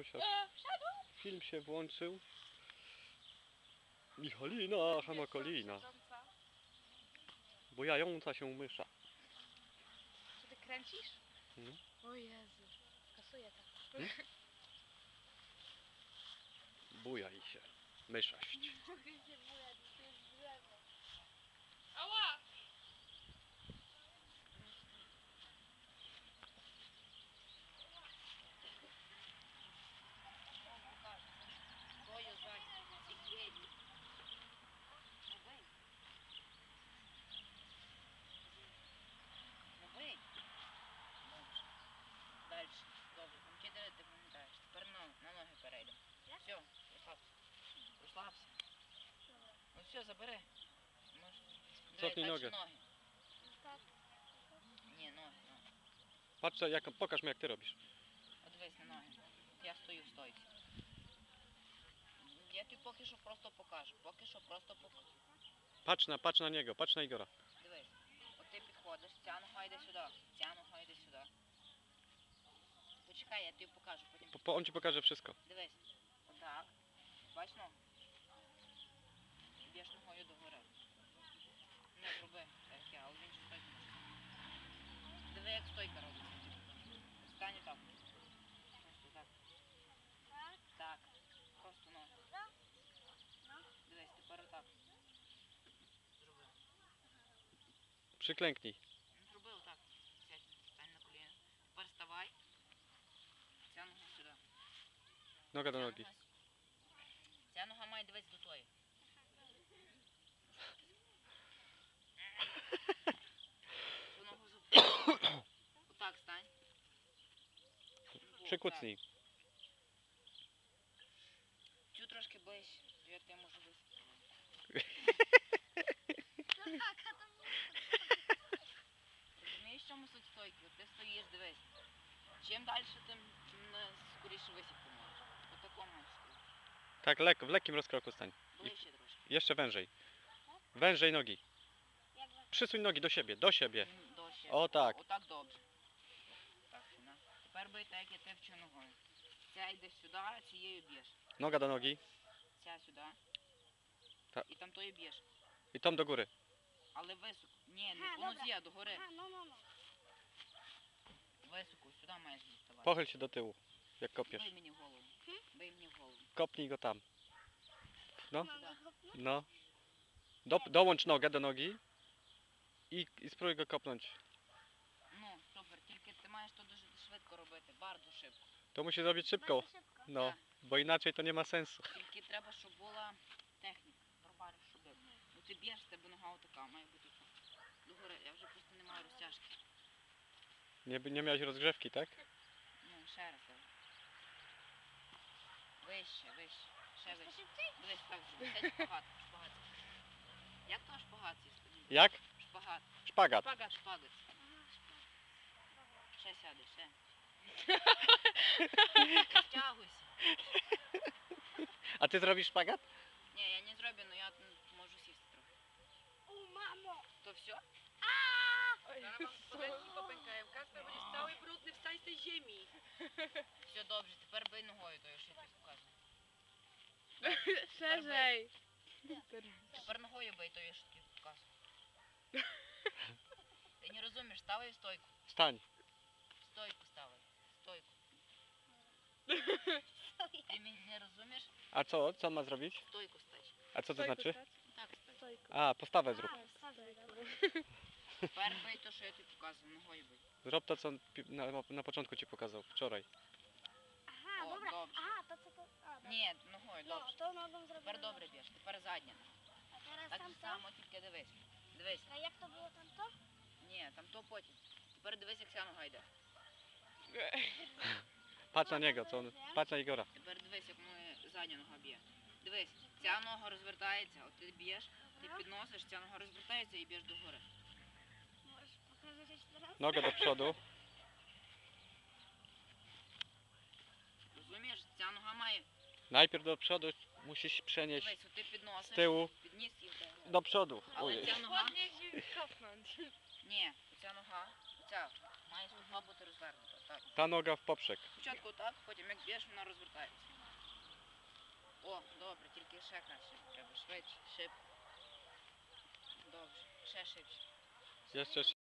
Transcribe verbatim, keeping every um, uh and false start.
sąsiad. Film się włączył. Michalina Hamakolina. Bujająca się mysza. Czy ty kręcisz? Hmm? O Jezu. Kasuję tak. Hmm? Bujaj się. Myszaść. Mogę się bujać, to jest drzewo. Ała! Дальше. Добре. Комп'ютери ти пам'ятаєш. Тепер на, на ноги перейдемо. Все, розслабся. Розслабся. Ну все, забери. Може. Cofnij Дивись, nogę. дальше ноги. Ні, ноги, ноги. Patrz, jak, pokaż mi jak ty robisz. От дивись на ноги. Я стою в стойці. Я тобі поки що просто покажу. Поки що просто покажу. Patrz na, patrz na niego, patrz na Igora. Дивись. От ти підходиш, ця нога йде сюди, ця нога йде сюди. Почекай, я тобі покажу, потім. Po, po, on ci pokaże wszystko. Дивись. Отак. Бач ногу? Б'єш ногою догори. Не зроби, так як я, але в іншу стойку можеш. Диви, як стойка робиться. Стань так. Просто так. Так. Просто ноги. Дивись, тепер отак. Зроби. Przyklęknij. Ну, зроби отак. Сядь, стань на коліна. Тепер вставай. Ця нога сюди. Noga do Ця nogi. нога с- Ця нога має дивитися до тої. Цю ногу зуп- Отак стань. Во, Przykucnij. так. Цю трошки ближче. Я ти можу десь. Розумієш, в чому суть стойки? От ти стоїш, дивись. Чим далі, тим м, скоріше висівку можеш. Отако маєш стоїти. Tak, lek, w lekkim rozkroku stań. Ближче трошки. Jeszcze wężej. Wężej nogi. Przysuń nogi do siebie, do siebie. М, До ще. О, так. Отак добре. Так, сюди. Тепер бий так, як я тебе вчу ногою. Ця йде сюди, а цією б'єш. Noga do nogi. Ця сюди. Так. І там тою б'єш. I tom do góry. Але високо. Ні, Ага, не по добре. нозі, а до гори. Aha, no, no, no. Високо, сюди маєш діставати. Pochyl się do tyłu, jak kopiesz. Бий мені в голову. Бий мені в голову. Kopnij go tam. No, Mam go kopnąć? no. Do, dołącz nogę do nogi i, i spróbuj go kopnąć. Ну, супер, тільки ти маєш то дуже швидко робити, bardzo швидко. To musi zrobić szybko. Bardzo szybko. No, Так. bo inaczej to nie ma sensu. Тільки треба, щоб була техніка. Пробачиш, щоб. Бо ти б'єш, в тебе нога отака, має бути так. Догори, я вже просто не маю розтяжки. Nie, nie miałeś rozgrzewki, tak? Ну, ще раз. давай. Вище, вище. Ще вище. Дивись, так зроби. Це шпагат, шпагат. Як то шпагат з'їсти? Jak? Шпагат. Szpagat. Шпагат, шпагат. Ще сяди, ще. Втягуйся. A ty zrobisz szpagat? Ні, я не зроблю, але я м, можу сісти трохи. O, mamo! То все? Zaraz wam spodenki popękają. Kasper będziesz cały brudny, wstań z tej ziemi. Все добре, тепер бий ногою, то я ще тобі покажу. Szerzej. Тепер ногою бий, то я ще тобі покажу. Ти не розумієш, ставай в стойку. Stań. В стойку ставай. В стойку. Ти мене не розумієш? A co? Co on ma zrobić? В стойку стać. A co to znaczy? Так стać. A, postawę zrób. A, wstawię go. Тепер бий то, що я тобі показував, ногою бий. Zrób to, co on pi- na, na początku ci pokazał, wczoraj. Aha, O, dobra. dobrze. Aha, to co to... A, dobra. Ні, ногою, No, добре. to nogą zrobię. Тепер добре б'єш, тепер задня. A teraz Так же tamto? само, тільки дивись. Дивись. A jak to było tamto? Ні, там то потім. Тепер дивись, як ця нога йде. Patrz na niego, co on... Patrz na Igora. Тепер дивись, як моя задня нога б'є. Дивись, ця нога розвертається, от ти б'єш, ти Ага. підносиш, ця нога розвертається і б'єш догори. Możesz pokazać jeszcze teraz? Nogę do przodu. Розумієш, ця нога має. Najpierw do przodu musisz przenieść Дивись, от ти z підносиш, tyłu підніс і вдарив. do przodu. Але Ojej. ця нога, Ładnie się kopnąć. ні, ця нога, ця, має нога бути розвернута. Так. Ta noga w poprzek. Спочатку так, потім як б'єш, вона розвертається. О, добре, тільки ще краще. Треба швидше, шиб. Добре, ще шибше. Jeszcze